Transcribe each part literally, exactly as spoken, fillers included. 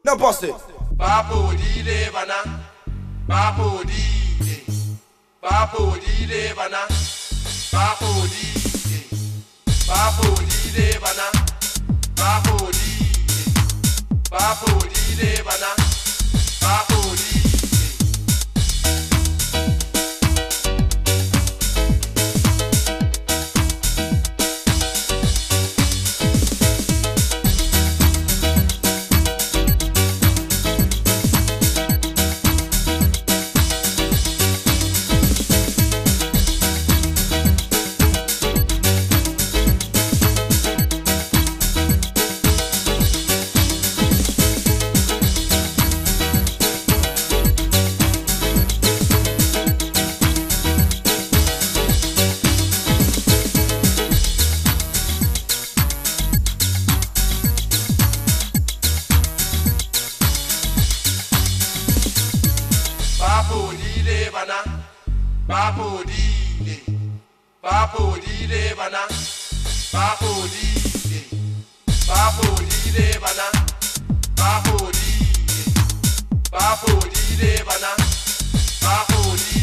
Now bust it. Papo dile bana, papo dile, papo dile bana, papo dile, papo dile bana, papo dile, papo dile bana, papo dile. Papo dile bana, papo dile, papo dile bana, papo dile, papo dile bana, papo dile, papo dile bana, papo dile.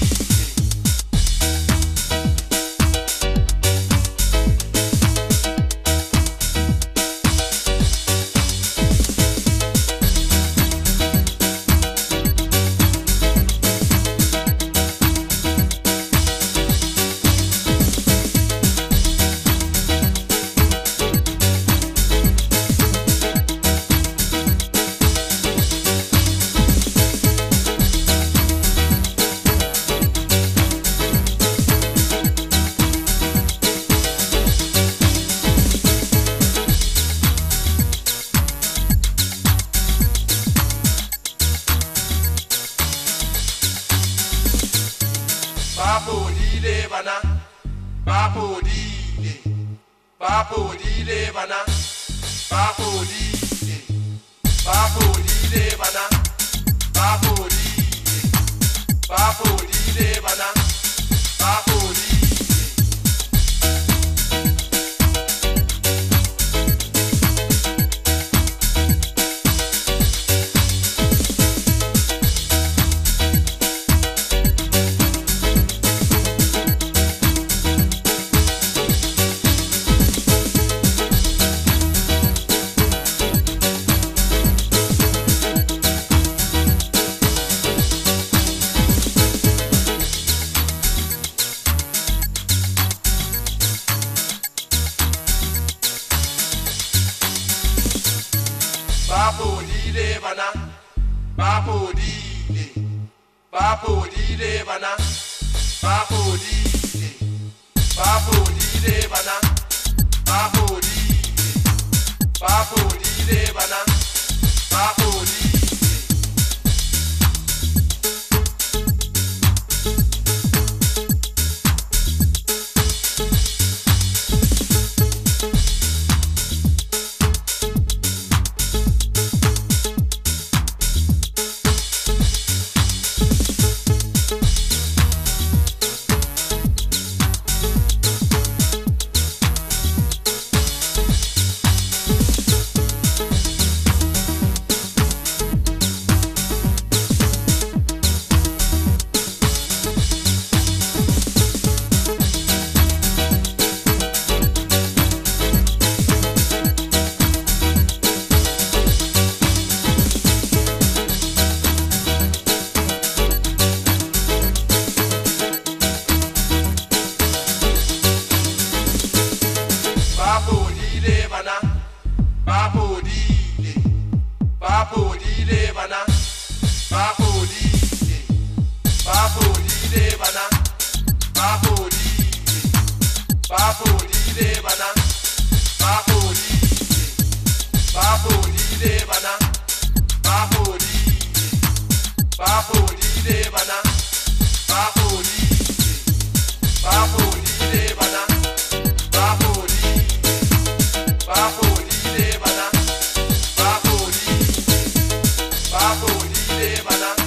Papo dile bana, papo dile, papo dile bana, papo dile, papo dile bana, papo dile, papo dile bana, papo dile. Papo dile bana, papo dile, papo dile bana, papo dile, papo dile bana, papo dile, papo dile bana, papo dile. Papo dile bana, papo dile, papo dile bana, papo dile, papo dile bana, papo dile, papo dile bana, papo dile, papo dile bana, papo dile, papo dile bana, papo dile, papo dile bana, papo dile. Papo dile bana, papo dile, papo dile bana.